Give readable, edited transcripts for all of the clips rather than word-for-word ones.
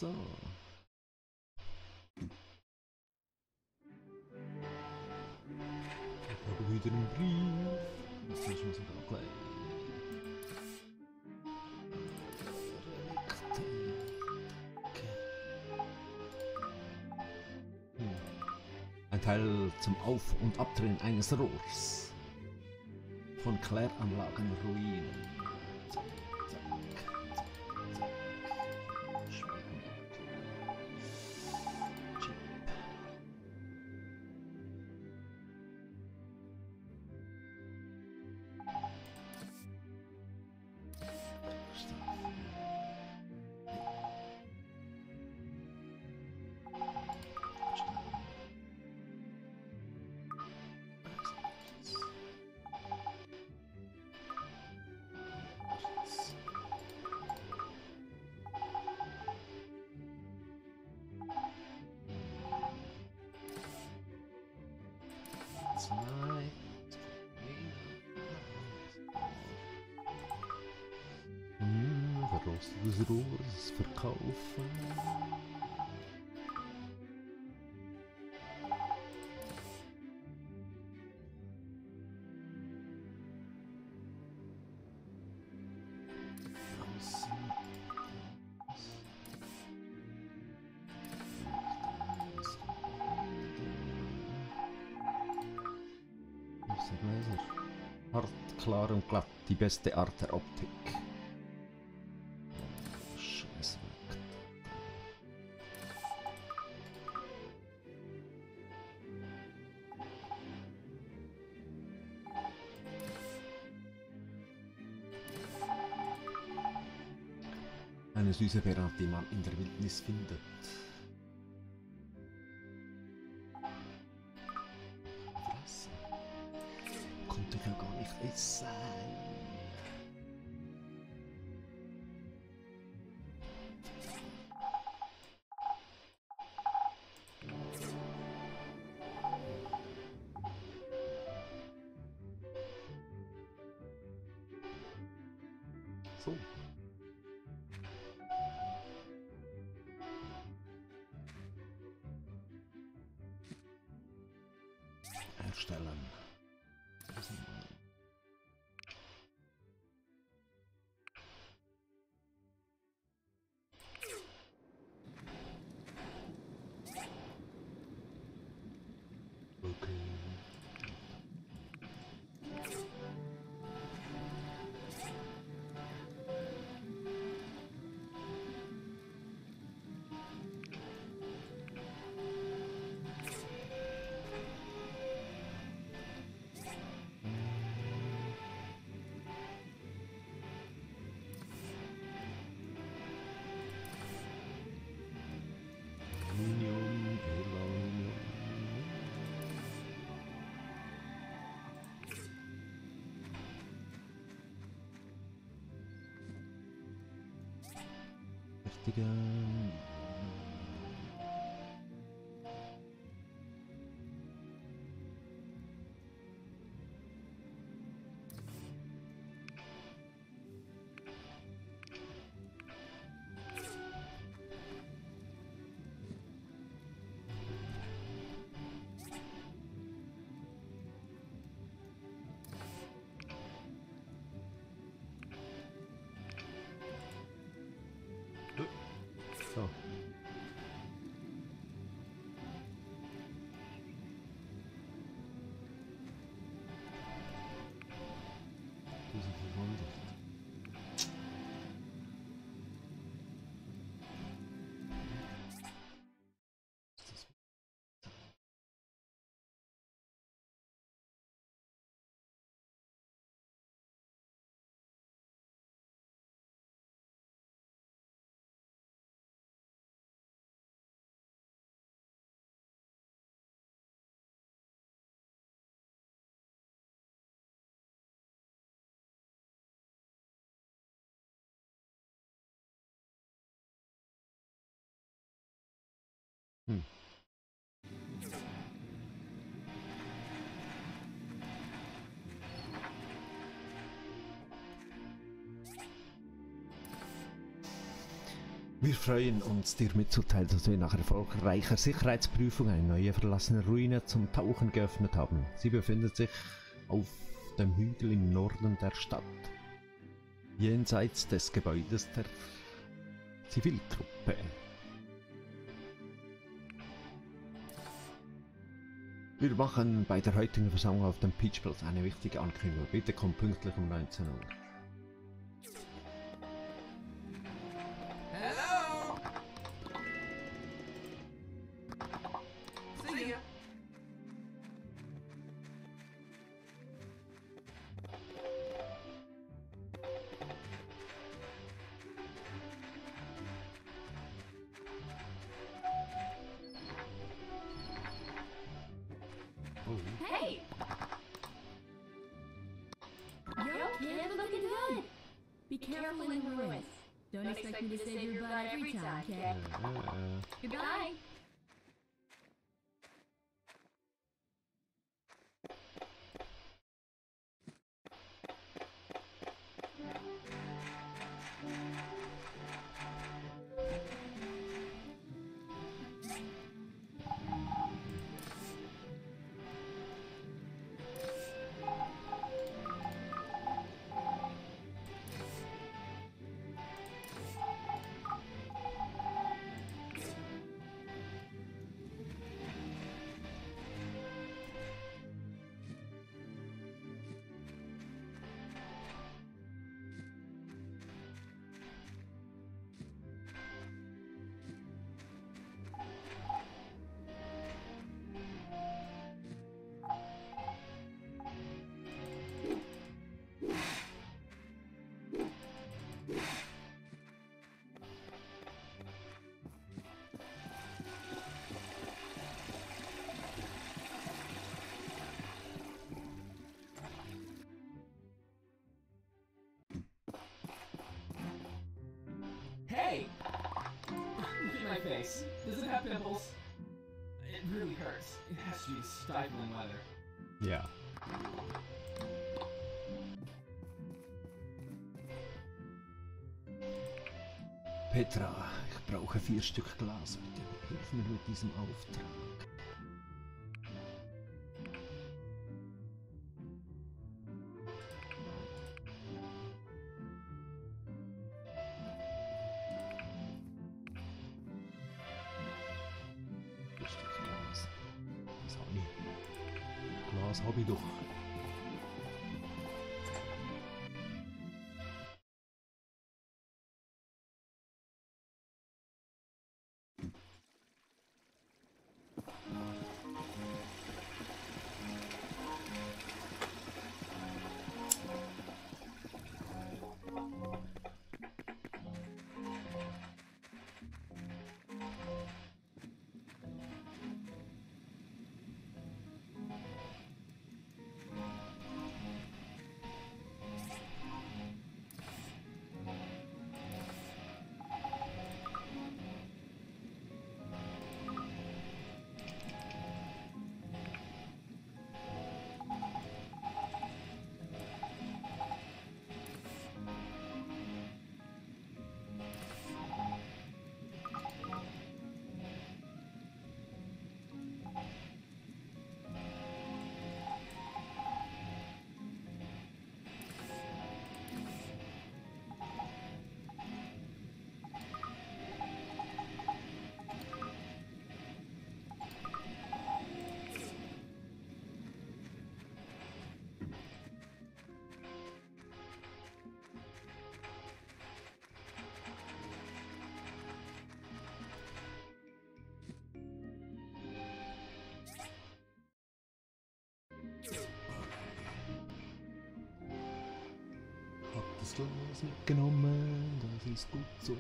So. Ich habe wieder einen Brief. Das ist mir sogar gleich. Ein Teil zum Auf- und Abdrehen eines Rohrs. Von Kläranlagen Ruinen. Zack, zack, zack, zack. Schmecken. Chip. Zwei. Verrostetes Rohr verkaufen. Hart, klar und glatt, die beste Art der Optik. Scheiße. Eine süße Beere, die man in der Wildnis findet. Was? Konnte ich ja gar nicht essen. So. Erstellen. Okay. Aluminium, Aluminium. Fertigen. So. Hm. Wir freuen uns, dir mitzuteilen, dass wir nach erfolgreicher Sicherheitsprüfung eine neue verlassene Ruine zum Tauchen geöffnet haben. Sie befindet sich auf dem Hügel im Norden der Stadt, jenseits des Gebäudes der Ziviltruppe. Wir machen bei der heutigen Versammlung auf dem Peachplatz eine wichtige Ankündigung. Bitte kommt pünktlich um 19 Uhr. Hello. See ya. Hey! Your kid looking good! Be careful in the ruins. Don't expect me to save your butt every time, kid. Goodbye! Hey! Look at my face. Does it have pimples? It really hurts. It has to be stifling weather. Ja. Petra, ich brauche 4 Stück Glas. Bitte hilf mir mit diesem Auftrag. Glas. Das hab ich. Glas hab ich doch. Hab das Glas mitgenommen, das ist gut so.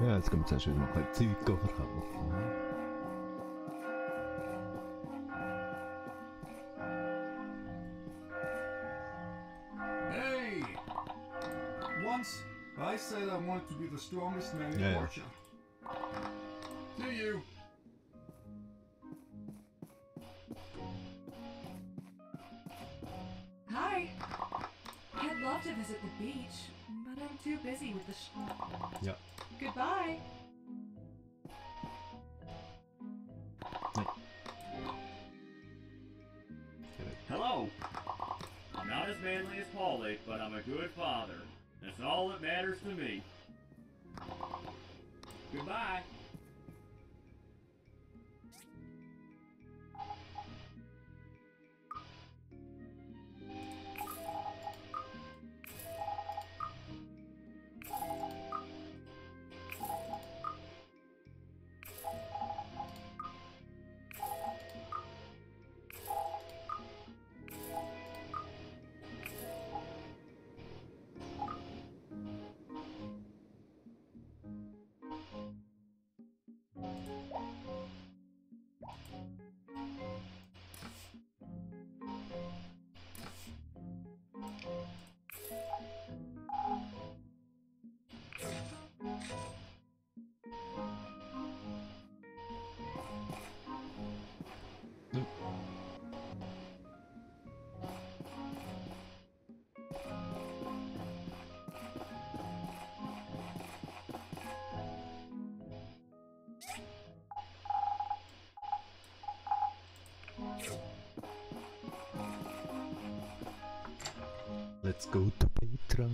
Ja, jetzt kommt zuerst wieder mal ein bisschen Zeug verkaufen. Hey! Once, I said I wanted to be the strongest man in Yeah. Portia. To you! Hi. I'd love to visit the beach, but I'm too busy with the Ja. Goodbye. Hello! I'm not as manly as Paulie, but I'm a good father. That's all that matters to me. Goodbye. Let's go to Petra.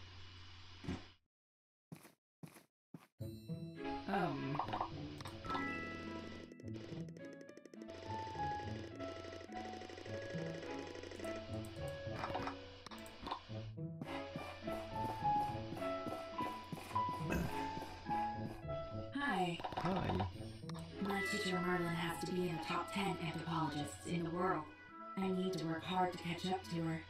Hi. Hi. My teacher Merlin has to be in the top 10 anthropologists in the world. I need to work hard to catch up to her.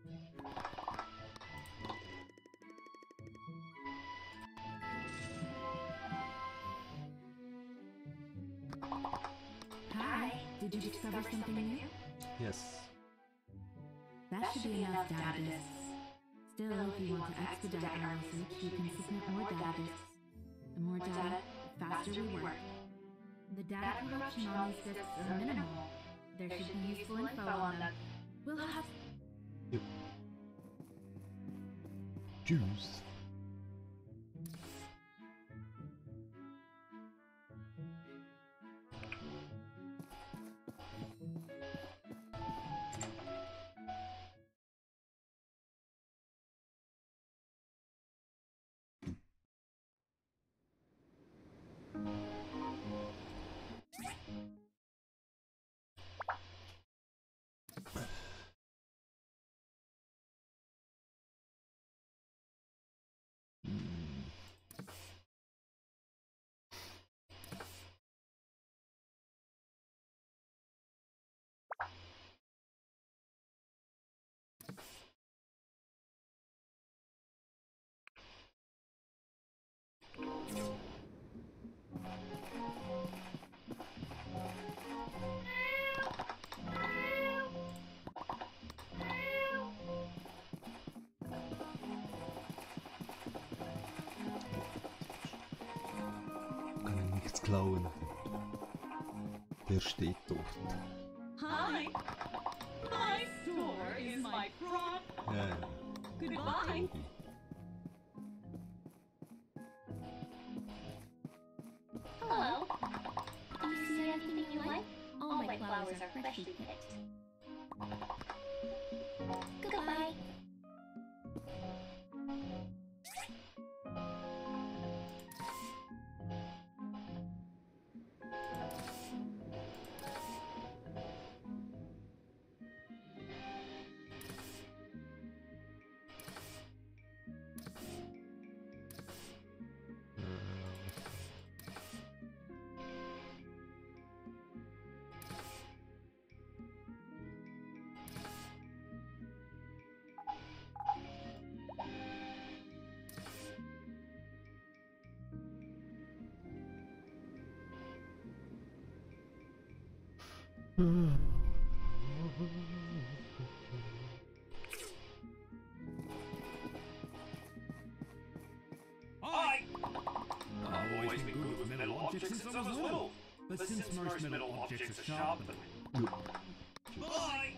Hi. Did you discover something new? Yes. That should be enough data disks. Still, if you want to expedite our research, you can submit more data disks. The more data, the faster we work. The data production on these disks are minimal. There should be useful info on them. We'll have... Juice. Kann ich nichts klauen. Der steht dort. Hi! My store is my prop! Ja, ja. Goodbye! Hello. Do you see anything you like? All my flowers are freshly picked. Goodbye. Hi! I've always been good with metal objects since I was little. But since most metal objects are sharp, bye!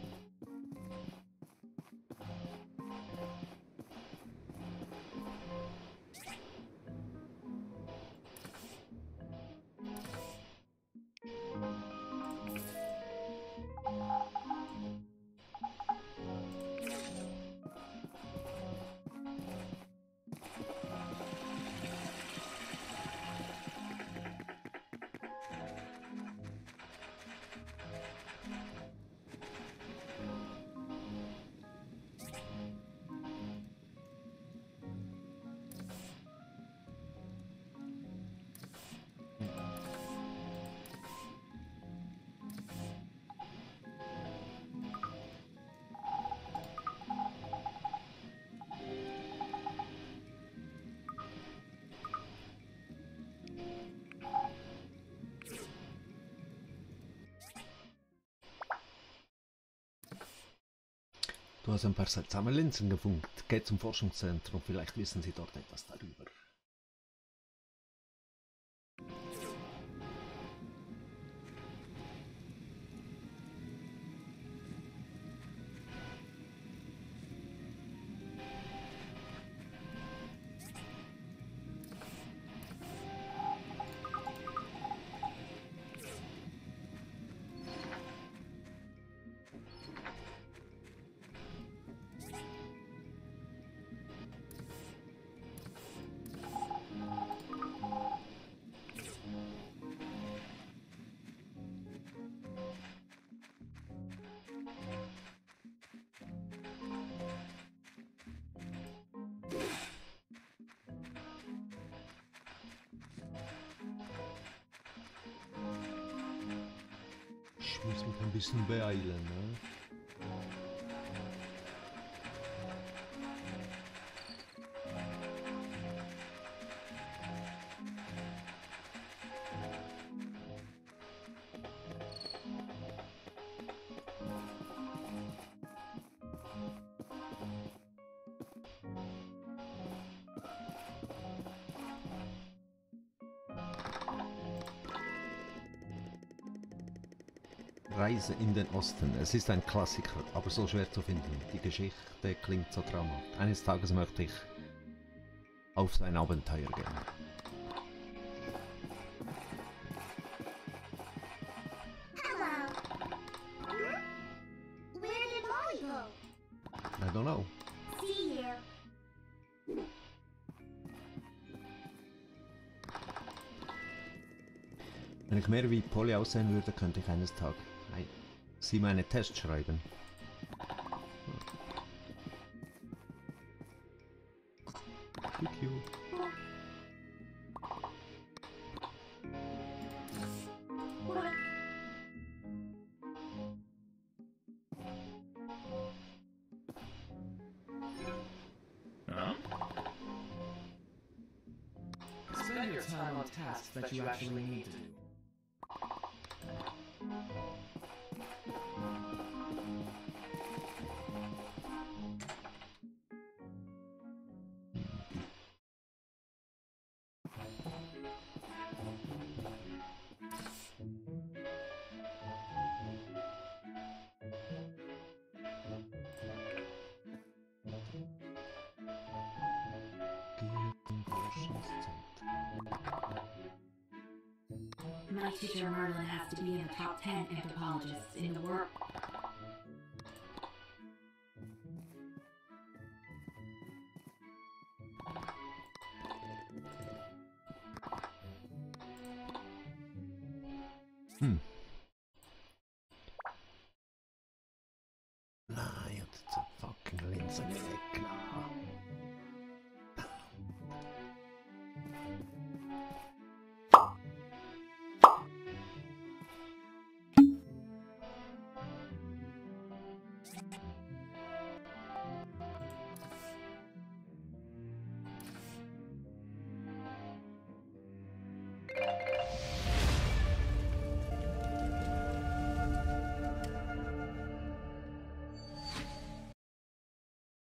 Du hast ein paar seltsame Linsen gefunden. Geh zum Forschungszentrum, vielleicht wissen sie dort etwas darüber. Ich muss mich ein bisschen beeilen, ne? Reise in den Osten. Es ist ein Klassiker, aber so schwer zu finden. Die Geschichte klingt so traumhaft. Eines Tages möchte ich auf sein Abenteuer gehen. Hello. Where did Molly go? I don't know. See here. Wenn ich mehr wie Polly aussehen würde, könnte ich eines Tages sie meine Tests schreiben. Wie cute. Spend your time on tasks that you actually need to do. My teacher Merlin has to be in the top 10 anthropologists in the world. Nein, jetzt fucking Linsen.